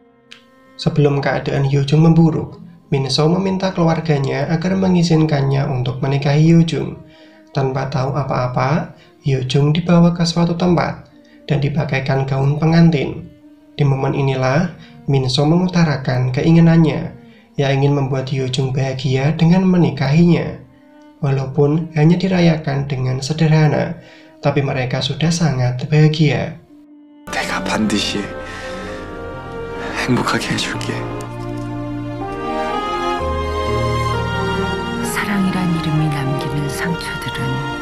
Sebelum keadaan Hyojung memburuk, Minso meminta keluarganya agar mengizinkannya untuk menikahi Hyojung. Tanpa tahu apa-apa, Hyojung dibawa ke suatu tempat dan dipakaikan gaun pengantin. Di momen inilah, Minso mengutarakan keinginannya. Ia ingin membuat Hyojung bahagia dengan menikahinya. Walaupun hanya dirayakan dengan sederhana, tapi mereka sudah sangat bahagia. 내가 반드시 행복하게 해줄게. 사랑이란 이름이 남기는 상처들은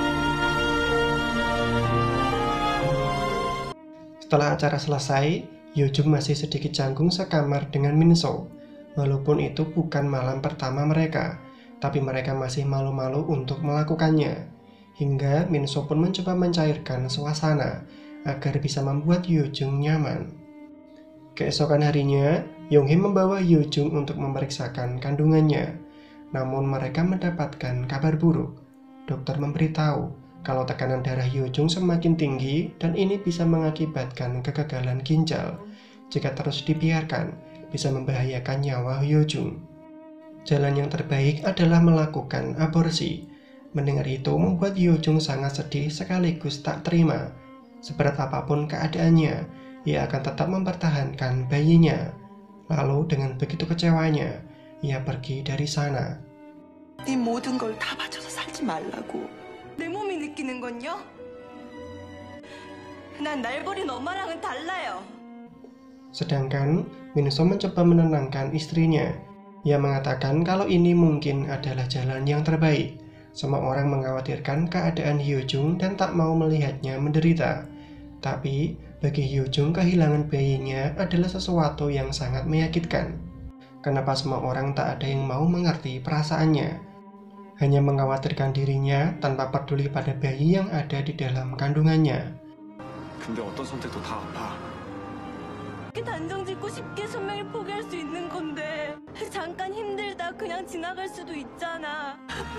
Setelah acara selesai, Hyojung masih sedikit canggung sekamar dengan Minso. Walaupun itu bukan malam pertama mereka, tapi mereka masih malu-malu untuk melakukannya. Hingga Minso pun mencoba mencairkan suasana agar bisa membuat Hyojung nyaman. Keesokan harinya, Yoonhee membawa Hyojung untuk memeriksakan kandungannya. Namun mereka mendapatkan kabar buruk. Dokter memberitahu kalau tekanan darah Hyojung semakin tinggi dan ini bisa mengakibatkan kegagalan ginjal. Jika terus dibiarkan, bisa membahayakan nyawa Hyojung. Jalan yang terbaik adalah melakukan aborsi. Mendengar itu membuat Hyojung sangat sedih sekaligus tak terima. Seberat apapun keadaannya, ia akan tetap mempertahankan bayinya. Lalu dengan begitu kecewanya, ia pergi dari sana. 네 모든 걸 다 바쳐서 살지 말라고. 내 몸이 느끼는 건요? 난 날 버린 엄마랑은 달라요. Sedangkan Minso mencoba menenangkan istrinya. Ia mengatakan kalau ini mungkin adalah jalan yang terbaik. Semua orang mengkhawatirkan keadaan Hyojung dan tak mau melihatnya menderita. Tapi bagi Hyojung, kehilangan bayinya adalah sesuatu yang sangat menyakitkan. Kenapa semua orang tak ada yang mau mengerti perasaannya? Hanya mengkhawatirkan dirinya tanpa peduli pada bayi yang ada di dalam kandungannya. 근데 어떤 선택도 다 아파. 단정 짓고 쉽게 선명히 포기할 수 있는 건데 잠깐 힘들다 그냥 지나갈 수도 있잖아.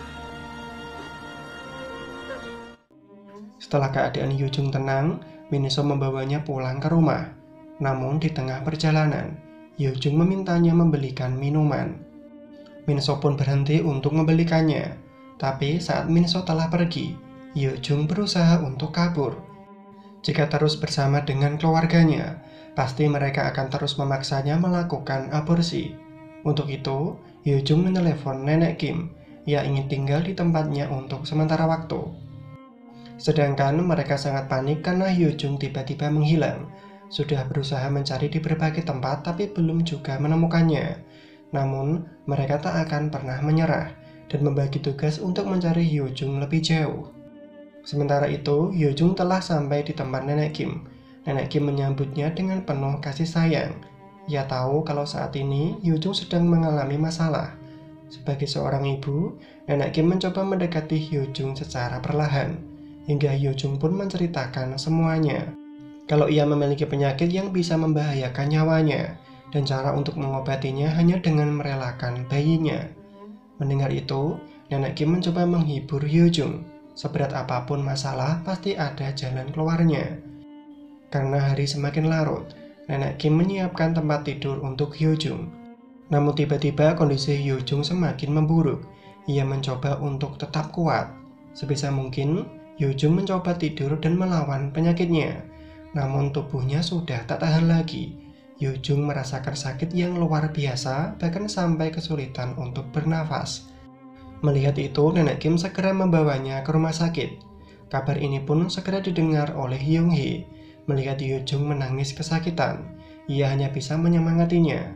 Setelah keadaan Hyojung tenang, Minso membawanya pulang ke rumah. Namun di tengah perjalanan, Hyojung memintanya membelikan minuman. Minso pun berhenti untuk membelikannya. Tapi saat Minso telah pergi, Hyojung berusaha untuk kabur. Jika terus bersama dengan keluarganya, pasti mereka akan terus memaksanya melakukan aborsi. Untuk itu, Hyojung menelepon Nenek Kim. Ia ingin tinggal di tempatnya untuk sementara waktu. Sedangkan mereka sangat panik karena Hyojung tiba-tiba menghilang. Sudah berusaha mencari di berbagai tempat tapi belum juga menemukannya. Namun, mereka tak akan pernah menyerah dan membagi tugas untuk mencari Hyojung lebih jauh. Sementara itu, Hyojung telah sampai di tempat Nenek Kim. Nenek Kim menyambutnya dengan penuh kasih sayang. Ia tahu kalau saat ini Hyojung sedang mengalami masalah. Sebagai seorang ibu, Nenek Kim mencoba mendekati Hyojung secara perlahan, hingga Hyojung pun menceritakan semuanya. Kalau ia memiliki penyakit yang bisa membahayakan nyawanya, dan cara untuk mengobatinya hanya dengan merelakan bayinya. Mendengar itu, Nenek Kim mencoba menghibur Hyojung. Seberat apapun masalah, pasti ada jalan keluarnya. Karena hari semakin larut, Nenek Kim menyiapkan tempat tidur untuk Hyojung. Namun tiba-tiba kondisi Hyojung semakin memburuk. Ia mencoba untuk tetap kuat. Sebisa mungkin, Hyojung mencoba tidur dan melawan penyakitnya. Namun tubuhnya sudah tak tahan lagi. Hyojung merasakan sakit yang luar biasa, bahkan sampai kesulitan untuk bernafas. Melihat itu, Nenek Kim segera membawanya ke rumah sakit. Kabar ini pun segera didengar oleh Hyung Hee. Melihat Hyojung menangis kesakitan, ia hanya bisa menyemangatinya.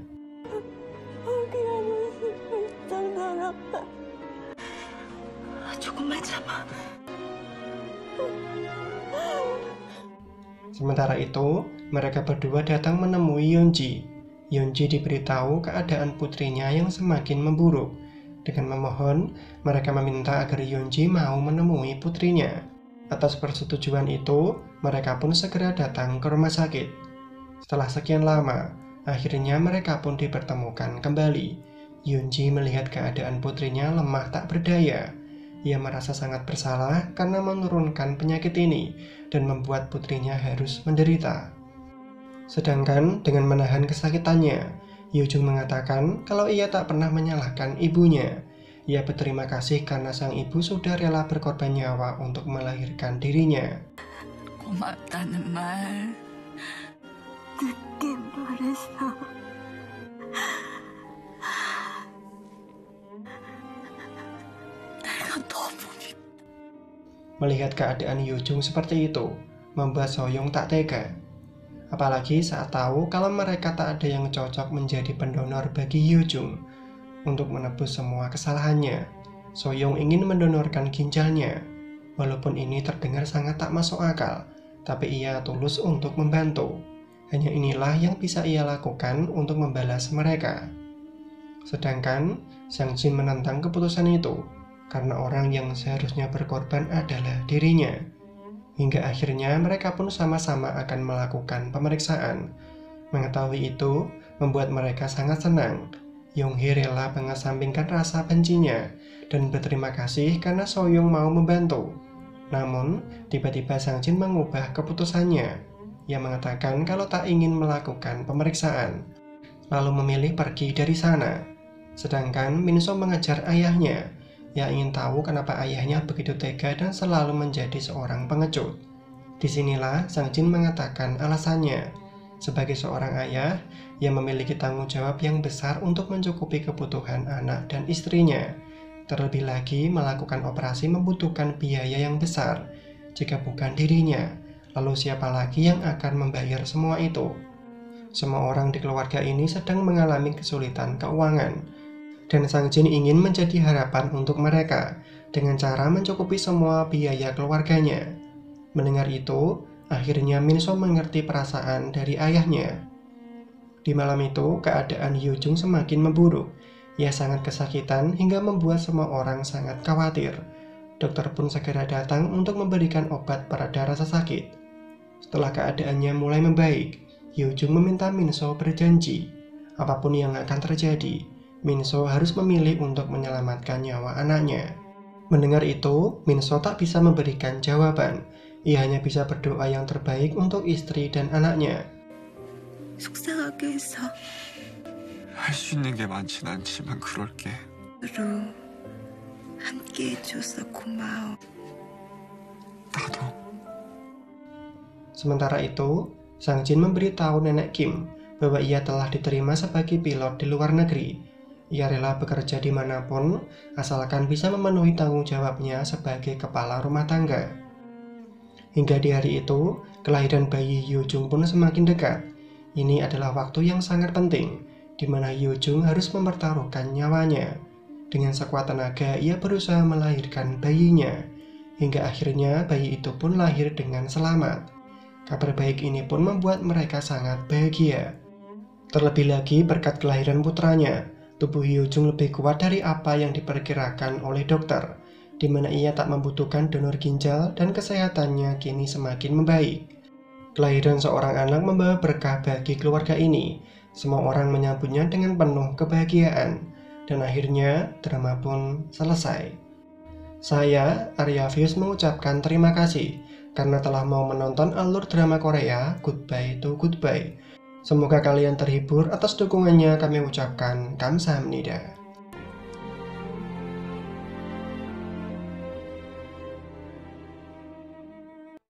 Sementara itu, mereka berdua datang menemui Yeonji. Yeonji diberitahu keadaan putrinya yang semakin memburuk. Dengan memohon, mereka meminta agar Yeonji mau menemui putrinya. Atas persetujuan itu, mereka pun segera datang ke rumah sakit. Setelah sekian lama, akhirnya mereka pun dipertemukan kembali. Yeonji melihat keadaan putrinya lemah tak berdaya. Ia merasa sangat bersalah karena menurunkan penyakit ini dan membuat putrinya harus menderita. Sedangkan dengan menahan kesakitannya, Hyojung mengatakan kalau ia tak pernah menyalahkan ibunya. Ia berterima kasih karena sang ibu sudah rela berkorban nyawa untuk melahirkan dirinya. 고맙다는 말 듣기 말해서 내가 너무 Melihat keadaan Hyojung seperti itu, membuat Soyoung tak tega. Apalagi saat tahu kalau mereka tak ada yang cocok menjadi pendonor bagi Hyojung. Untuk menebus semua kesalahannya, Soyoung ingin mendonorkan ginjalnya. Walaupun ini terdengar sangat tak masuk akal, tapi ia tulus untuk membantu. Hanya inilah yang bisa ia lakukan untuk membalas mereka. Sedangkan Sang Jin menentang keputusan itu, karena orang yang seharusnya berkorban adalah dirinya. Hingga akhirnya mereka pun sama-sama akan melakukan pemeriksaan. Mengetahui itu membuat mereka sangat senang. Hyung Hee rela mengesampingkan rasa bencinya dan berterima kasih karena Soyoung mau membantu. Namun, tiba-tiba Sang Jin mengubah keputusannya. Ia mengatakan kalau tak ingin melakukan pemeriksaan, lalu memilih pergi dari sana. Sedangkan Minso mengejar ayahnya. Ia ingin tahu kenapa ayahnya begitu tega dan selalu menjadi seorang pengecut. Disinilah Sang Jin mengatakan alasannya. Sebagai seorang ayah, ia memiliki tanggung jawab yang besar untuk mencukupi kebutuhan anak dan istrinya. Terlebih lagi, melakukan operasi membutuhkan biaya yang besar. Jika bukan dirinya, lalu siapa lagi yang akan membayar semua itu? Semua orang di keluarga ini sedang mengalami kesulitan keuangan, dan Sang Jin ingin menjadi harapan untuk mereka dengan cara mencukupi semua biaya keluarganya. Mendengar itu, akhirnya Min So mengerti perasaan dari ayahnya. Di malam itu, keadaan Hyo Jung semakin memburuk. Ia sangat kesakitan hingga membuat semua orang sangat khawatir. Dokter pun segera datang untuk memberikan obat pereda rasa sakit. Setelah keadaannya mulai membaik, Hyo Jung meminta Min So berjanji, apapun yang akan terjadi, Min So harus memilih untuk menyelamatkan nyawa anaknya. Mendengar itu, Min So tak bisa memberikan jawaban. Ia hanya bisa berdoa yang terbaik untuk istri dan anaknya. 속상하게 해서 할 수 있는 게 많진 않지만 그럴게. 로 함께 해줘서 고마워. 나도. Sementara itu, Sang Jin memberitahu nenek Kim bahwa ia telah diterima sebagai pilot di luar negeri. Ia rela bekerja dimanapun, asalkan bisa memenuhi tanggung jawabnya sebagai kepala rumah tangga. Hingga di hari itu, kelahiran bayi Hyo Jung pun semakin dekat. Ini adalah waktu yang sangat penting, di mana Hyo Jung harus mempertaruhkan nyawanya. Dengan sekuat tenaga, ia berusaha melahirkan bayinya. Hingga akhirnya bayi itu pun lahir dengan selamat. Kabar baik ini pun membuat mereka sangat bahagia. Terlebih lagi berkat kelahiran putranya, tubuh Hyo Jung lebih kuat dari apa yang diperkirakan oleh dokter, di mana ia tak membutuhkan donor ginjal dan kesehatannya kini semakin membaik. Kelahiran seorang anak membawa berkah bagi keluarga ini. Semua orang menyambutnya dengan penuh kebahagiaan, dan akhirnya drama pun selesai. Saya, Arya Views, mengucapkan terima kasih karena telah mau menonton alur drama Korea Goodbye to Goodbye. Semoga kalian terhibur. Atas dukungannya kami ucapkan kamsahamnida.